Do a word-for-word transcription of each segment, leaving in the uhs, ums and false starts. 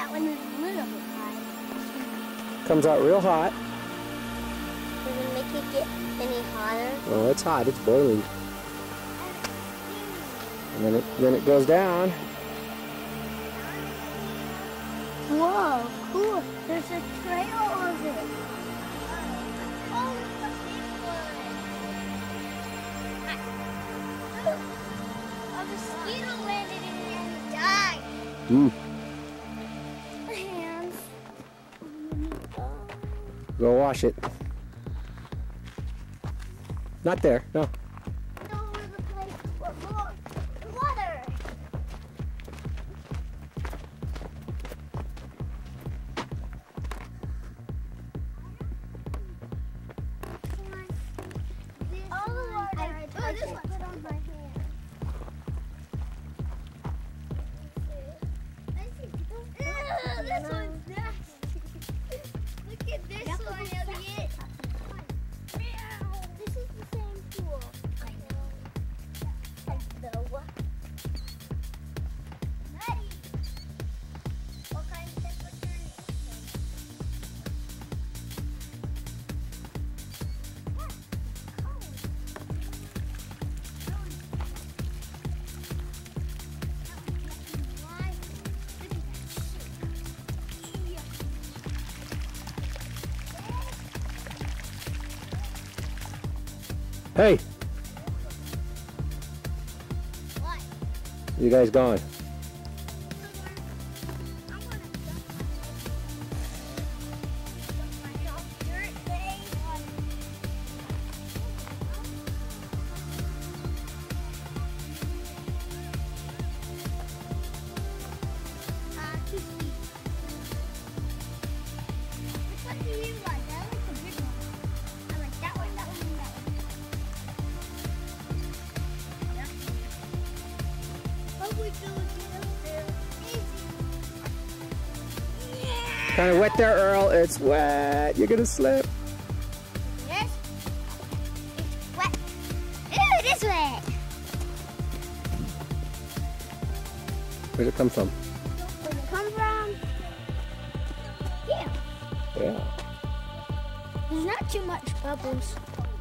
that one is a little bit hot. Comes out real hot. Does it make it get any hotter? Oh, it's hot. It's boiling. And then it then it goes down. Whoa, cool. There's a trail of it. Oh, it's a big one. A mosquito landed in here and died. Mm. Hands. Go wash it. Not there. No. Over the place for more water. All the water I tried to put on my hand. Ew, this one's nasty. Look at this one, Elliot. This is the same pool. I know. I know. Maddie, what kind of temperature is it? Hey, What? you guys going? Kind of wet there, Earl. It's wet. You're gonna slip. Yes. It's wet. Ew, it is wet. Where'd it come from? Where it come from? Yeah. Yeah. There's not too much bubbles.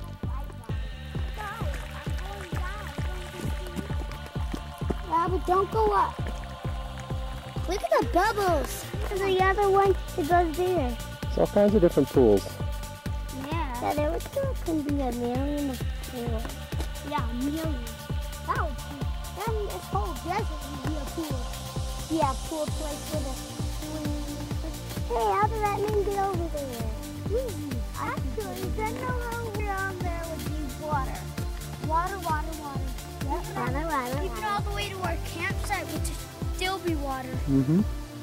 Yeah, but don't go up. Look at the bubbles. And the other one, it goes there. It's all kinds of different pools. Yeah. Yeah, there was still can be a million of pools. Yeah, millions. That would be, then this whole desert would be a pool. Yeah, pool place with a swing. Hey, how did that man get over there? Easy. Actually, then the road down there would be water. Water, water, water. Yep, water, water. Even all the way to our campsite would still be water. Mm-hmm.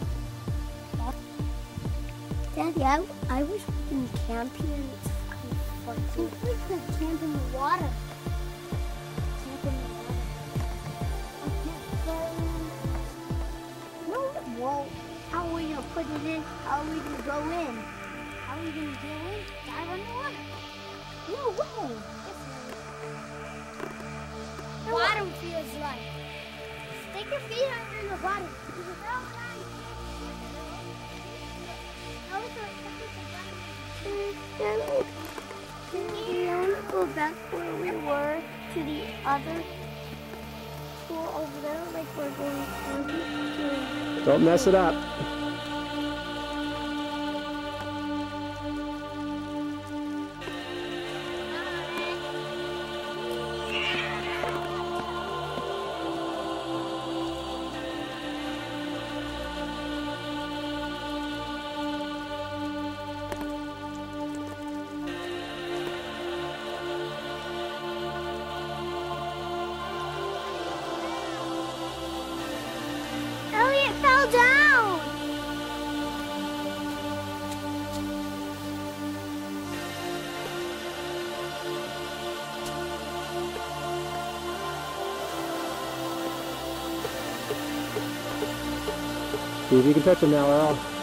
Daddy, I, I wish we can camp here and it's kind of fun. I think we could camp in the water. Camp in the water. Okay, no, it won't. How are we going to put it in? How are we going to go in? How are we going to get in? Dive underwater. No way. The bottom feels like. Stick your feet under the bottom. We want to go back where we were to the other pool over there, like we're going to. Don't mess it up. Elliot fell down. See if you can touch him now, Earl.